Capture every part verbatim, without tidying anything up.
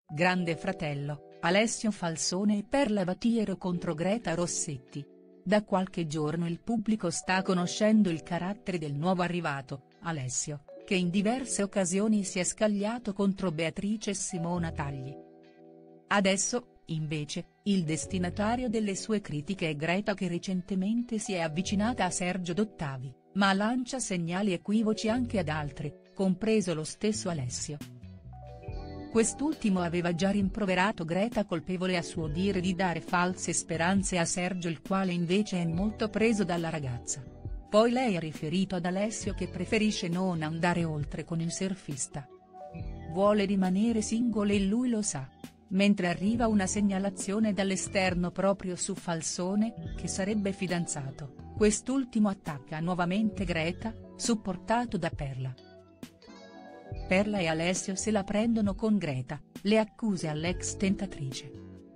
Grande Fratello, Alessio Falsone e Perla Battiero contro Greta Rossetti. Da qualche giorno il pubblico sta conoscendo il carattere del nuovo arrivato, Alessio, che in diverse occasioni si è scagliato contro Beatrice e Simona Tagli. Adesso, invece, il destinatario delle sue critiche è Greta, che recentemente si è avvicinata a Sergio Dottavi, ma lancia segnali equivoci anche ad altri, compreso lo stesso Alessio. Quest'ultimo aveva già rimproverato Greta, colpevole a suo dire di dare false speranze a Sergio, il quale invece è molto preso dalla ragazza. Poi lei ha riferito ad Alessio che preferisce non andare oltre con il surfista. Vuole rimanere single e lui lo sa. Mentre arriva una segnalazione dall'esterno proprio su Falsone, che sarebbe fidanzato, quest'ultimo attacca nuovamente Greta, supportato da Perla. Perla e Alessio se la prendono con Greta, le accuse all'ex tentatrice.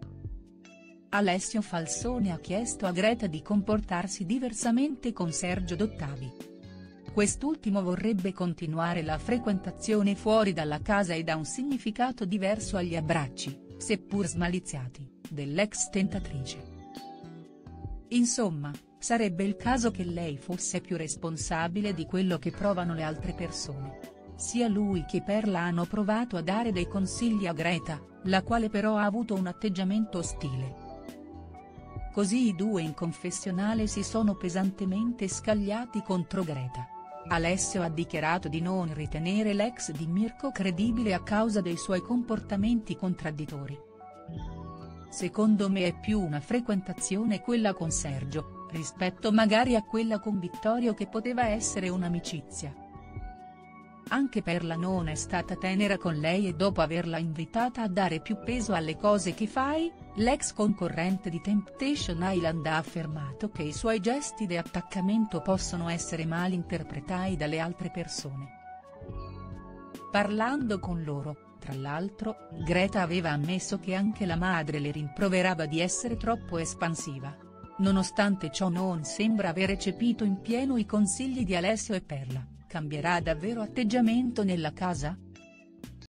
Alessio Falsone ha chiesto a Greta di comportarsi diversamente con Sergio Dottavi. Quest'ultimo vorrebbe continuare la frequentazione fuori dalla casa e dà un significato diverso agli abbracci, seppur smaliziati, dell'ex tentatrice. Insomma, sarebbe il caso che lei fosse più responsabile di quello che provano le altre persone. Sia lui che Perla hanno provato a dare dei consigli a Greta, la quale però ha avuto un atteggiamento ostile. Così i due in confessionale si sono pesantemente scagliati contro Greta. Alessio ha dichiarato di non ritenere l'ex di Mirko credibile a causa dei suoi comportamenti contraddittori. Secondo me è più una frequentazione quella con Sergio, rispetto magari a quella con Vittorio, che poteva essere un'amicizia. Anche Perla non è stata tenera con lei e dopo averla invitata a dare più peso alle cose che fai, l'ex concorrente di Temptation Island ha affermato che i suoi gesti di attaccamento possono essere mal interpretati dalle altre persone. Parlando con loro, tra l'altro, Greta aveva ammesso che anche la madre le rimproverava di essere troppo espansiva. Nonostante ciò non sembra aver recepito in pieno i consigli di Alessio e Perla. Cambierà davvero atteggiamento nella casa?.